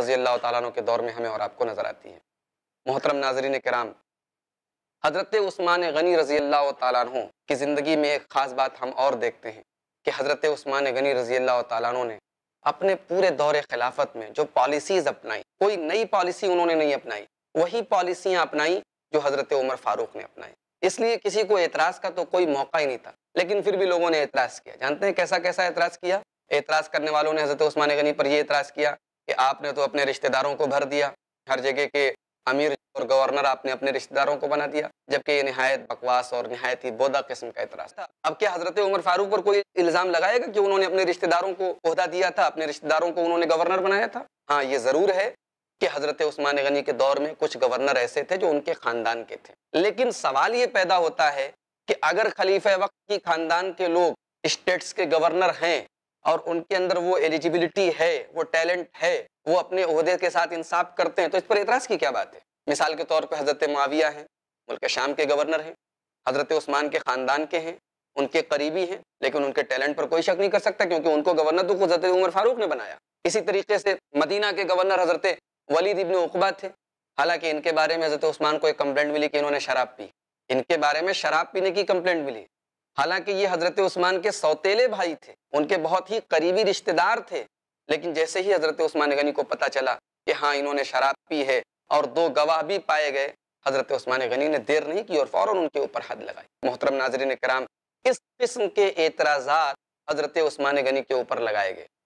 रज़ी अल्लाह तआला अन्हु के दौर में हमें और आपको नज़र आती है। मोहतरम नाज़रीन किराम, हज़रत उस्मान गनी रज़ी अल्लाह तआला अन्हु की ज़िंदगी में एक ख़ास बात हम और देखते हैं कि हज़रत उस्मान गनी रज़ी अल्लाह तआला अन्हु ने अपने पूरे दौरे खिलाफत में जो पॉलिसीज़ अपनाई, कोई नई पॉलिसी उन्होंने नहीं अपनाई, वही पॉलिसियाँ अपनाई जो हज़रत उमर फ़ारूक ने अपनाई। इसलिए किसी को एतराज़ का तो कोई मौका ही नहीं था, लेकिन फिर भी लोगों ने एतराज़ किया। जानते हैं कैसा कैसा एतराज़ किया? एतराज़ करने वालों ने हज़रत उस्मान गनी पर ये एतराज़ किया कि आपने तो अपने रिश्तेदारों को भर दिया, हर जगह के अमीर और गवर्नर आपने अपने रिश्तेदारों को बना दिया, जबकि ये निहायत बकवास और निहायत ही बोदा किस्म का एतराज़ था। अब क्या हज़रत उमर फ़ारूक पर कोई इल्ज़ाम लगाएगा कि उन्होंने अपने रिश्तेदारों को ओहदा दिया था, अपने रिश्तेदारों को उन्होंने गवर्नर बनाया था? हाँ, ये ज़रूर है कि हज़रत उस्मान गनी के दौर में कुछ गवर्नर ऐसे थे जो उनके ख़ानदान के थे। लेकिन सवाल ये पैदा होता है कि अगर खलीफा वक्त की ख़ानदान के लोग स्टेट्स के गवर्नर हैं और उनके अंदर वो एलिजिबिलिटी है, वो टैलेंट है, वो अपने ओहदे के साथ इंसाफ करते हैं, तो इस पर एतराज़ की क्या बात है? मिसाल के तौर पर हज़रत मुआविया हैं, मुल्क शाम के गवर्नर हैं, हज़रत उस्मान के ख़ानदान के हैं, उनके करीबी हैं, लेकिन उनके टैलेंट पर कोई शक नहीं कर सकता क्योंकि उनको गवर्नर तो खुद हज़रत उमर फ़ारूक ने बनाया। इसी तरीके से मदीना के गवर्नर हज़रत वलीद इब्न उक़बा थे। हालांकि इनके बारे में हज़रत उस्मान को एक कंप्लेंट मिली कि इन्होंने शराब पी, इनके बारे में शराब पीने की कंप्लेंट मिली। हालांकि ये हज़रत उस्मान के सौतेले भाई थे, उनके बहुत ही करीबी रिश्तेदार थे, लेकिन जैसे ही हज़रत उस्मान गनी को पता चला कि हाँ इन्होंने शराब पी है और 2 गवाह भी पाए गए, हज़रत उस्मान गनी ने देर नहीं की और फ़ौरन उनके ऊपर हद लगाई। मोहतरम नाज़रीन किराम, इस किस्म के एतराज़ात हज़रत उस्मान गनी के ऊपर लगाए गए।